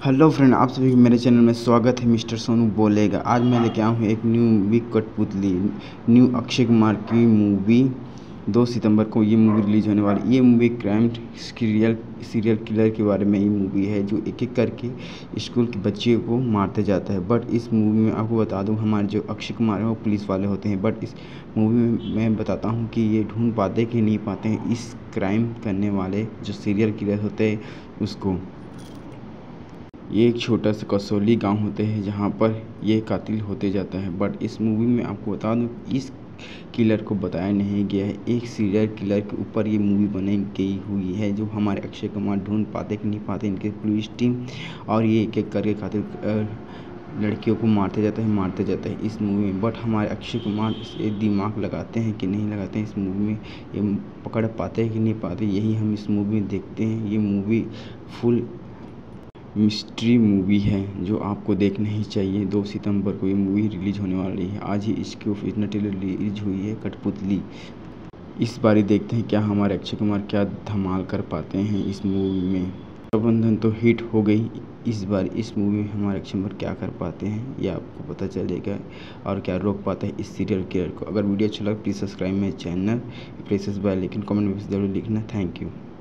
Hello friend, आप सभी को मेरे चैनल में स्वागत है। मिस्टर सोनू बोलेगा। आज मैं लेके आया हूँ एक new movie Kathputli. New Akshay Kumar की मूवी 2 सितंबर को ये मूवी रिलीज होने वाली। ये मूवी क्राइम सीरियल किलर के बारे में ये मूवी है, जो एक एक करके स्कूल के बच्चे को मारते जाता है। बट इस मूवी में आपको बता दूँ, हमारे जो अक्षय कुमार है वो पुलिस वाले होते हैं। बट इस मूवी में मैं बताता हूँ कि ये ढूंढ पाते कि नहीं पाते हैं इस क्राइम करने वाले जो सीरियल किलर होते हैं उसको। ये एक छोटा सा कसौली गांव होते हैं जहां पर ये कातिल होते जाता है। बट इस मूवी में आपको बता दूं, इस किलर को बताया नहीं गया है। एक सीरियल किलर के ऊपर ये मूवी बनाई गई हुई है, जो हमारे अक्षय कुमार ढूंढ पाते कि नहीं पाते इनके पुलिस टीम, और ये एक एक करके कातिल लड़कियों को मारते जाते हैं इस मूवी में। बट हमारे अक्षय कुमार इसे दिमाग लगाते हैं कि नहीं लगाते हैं इस मूवी में, ये पकड़ पाते हैं कि नहीं पाते, यही हम इस मूवी में देखते हैं। ये मूवी फुल मिस्ट्री मूवी है जो आपको देखना ही चाहिए। 2 सितंबर को ये मूवी रिलीज होने वाली है। आज ही इसकी ऑफिशियल ट्रेलर रिलीज हुई है कठपुतली। इस बार देखते हैं क्या हमारे अक्षय कुमार क्या धमाल कर पाते हैं इस मूवी में। प्रबंधन तो हिट हो गई, इस बार इस मूवी में हमारे अक्षय कुमार क्या कर पाते हैं ये आपको पता चलेगा, और क्या रोक पाते हैं इस सीरियल किलर को। अगर वीडियो अच्छा लगा please subscribe my channel, press bell icon, comment में ज़रूर लिखना। Thank you.